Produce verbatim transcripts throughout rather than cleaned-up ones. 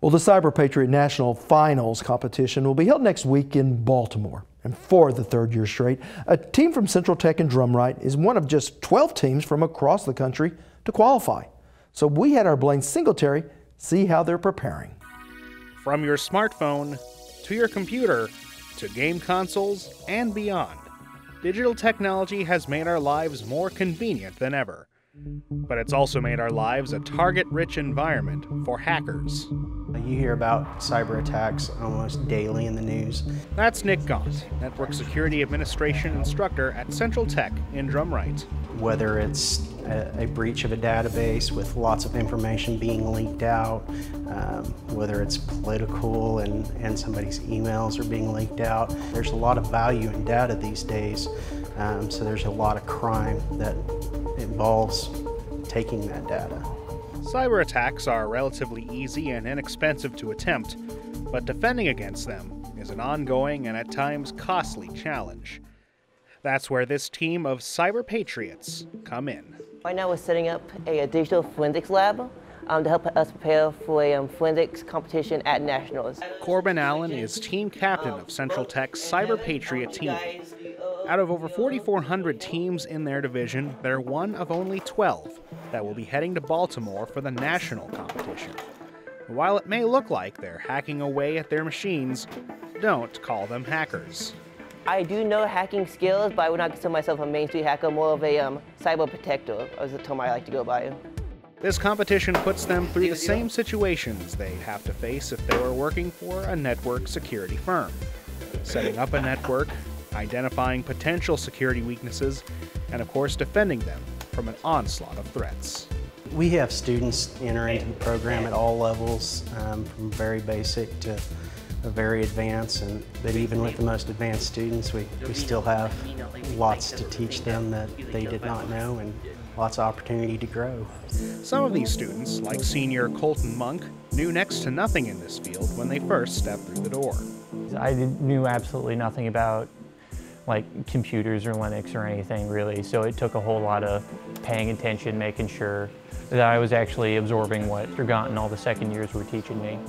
Well, the CyberPatriot National Finals Competition will be held next week in Baltimore. And for the third year straight, a team from Central Tech and Drumright is one of just twelve teams from across the country to qualify. So we had our Blaine Singletary see how they're preparing. From your smartphone to your computer to game consoles and beyond, digital technology has made our lives more convenient than ever. But it's also made our lives a target-rich environment for hackers. You hear about cyber attacks almost daily in the news. That's Nick Gaunt, Network Security Administration instructor at Central Tech in Drumright. Whether it's a, a breach of a database with lots of information being leaked out, um, whether it's political and, and somebody's emails are being leaked out, there's a lot of value in data these days. Um, so there's a lot of crime that involves taking that data. Cyber attacks are relatively easy and inexpensive to attempt, but defending against them is an ongoing and at times costly challenge. That's where this team of Cyber Patriots come in. Right now we're setting up a, a digital forensics lab um, to help us prepare for a um, forensics competition at Nationals. Corbin Allen is team captain of Central Tech's Cyber Patriot team. Out of over forty-four hundred teams in their division, they're one of only twelve that will be heading to Baltimore for the national competition. While it may look like they're hacking away at their machines, don't call them hackers. I do know hacking skills, but I would not consider myself a Main Street hacker, more of a um, cyber protector, is the term I like to go by. This competition puts them through the same situations they'd have to face if they were working for a network security firm. Setting up a network, identifying potential security weaknesses, and of course defending them from an onslaught of threats. We have students enter into the program at all levels, um, from very basic to very advanced, and but even with the most advanced students, we, we still have lots to teach them that they did not know and lots of opportunity to grow. Some of these students, like senior Colton Monk, knew next to nothing in this field when they first stepped through the door. I knew absolutely nothing about like computers or Linux or anything really, so it took a whole lot of paying attention, making sure that I was actually absorbing what Mister Gaunt and all the second years were teaching me.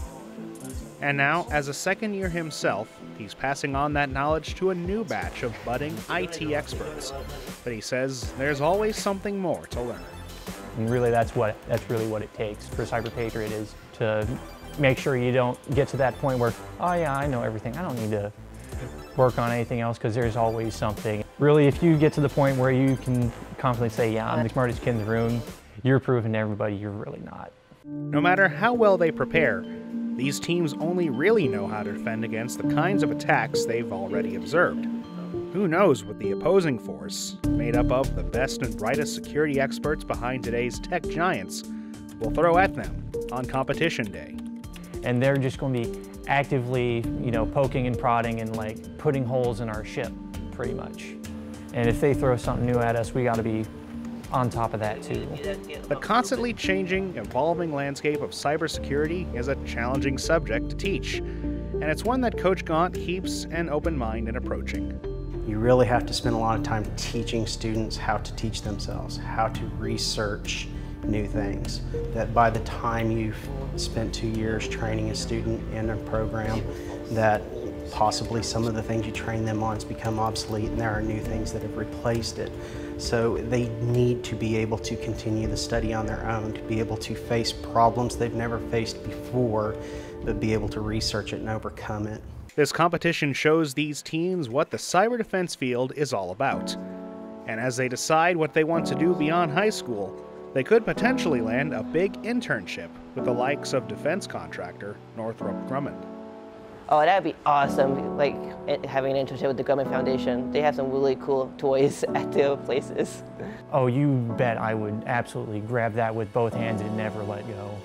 And now, as a second year himself, he's passing on that knowledge to a new batch of budding I T experts. But he says there's always something more to learn. And really that's what that's really what it takes for Cyber Patriot, is to make sure you don't get to that point where, oh yeah, I know everything, I don't need to work on anything else, because there's always something. Really, if you get to the point where you can confidently say, yeah, I'm the smartest kid in the room, you're proving to everybody you're really not. No matter how well they prepare, these teams only really know how to defend against the kinds of attacks they've already observed. Who knows what the opposing force, made up of the best and brightest security experts behind today's tech giants, will throw at them on competition day. And they're just going to be actively, you know, poking and prodding and like putting holes in our ship, pretty much. And if they throw something new at us, we got to be on top of that too. The constantly changing, evolving landscape of cybersecurity is a challenging subject to teach, and it's one that Coach Gaunt keeps an open mind in approaching. You really have to spend a lot of time teaching students how to teach themselves, how to research new things. That by the time you've spent two years training a student in a program, that possibly some of the things you train them on has become obsolete and there are new things that have replaced it. So they need to be able to continue the study on their own, to be able to face problems they've never faced before, but be able to research it and overcome it. This competition shows these teams what the cyber defense field is all about. And as they decide what they want to do beyond high school, they could potentially land a big internship with the likes of defense contractor Northrop Grumman. Oh, that'd be awesome, like having an internship with the Grumman Foundation. They have some really cool toys at their places. Oh, you bet I would absolutely grab that with both hands and never let go.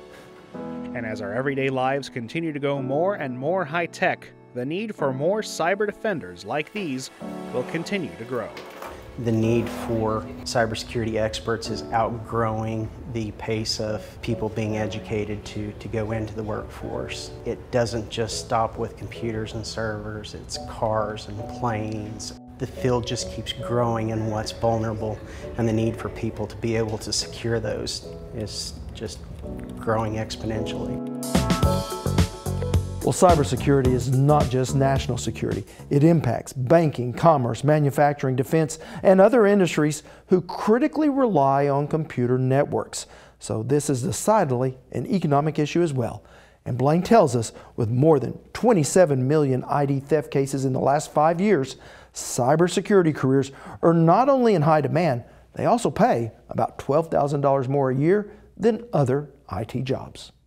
And as our everyday lives continue to go more and more high-tech, the need for more cyber defenders like these will continue to grow. The need for cybersecurity experts is outgrowing the pace of people being educated to, to go into the workforce. It doesn't just stop with computers and servers, it's cars and planes. The field just keeps growing in what's vulnerable, and the need for people to be able to secure those is just growing exponentially. Well, cybersecurity is not just national security. It impacts banking, commerce, manufacturing, defense, and other industries who critically rely on computer networks. So this is decidedly an economic issue as well. And Blaine tells us with more than twenty-seven million I D theft cases in the last five years, cybersecurity careers are not only in high demand, they also pay about twelve thousand dollars more a year than other I T jobs.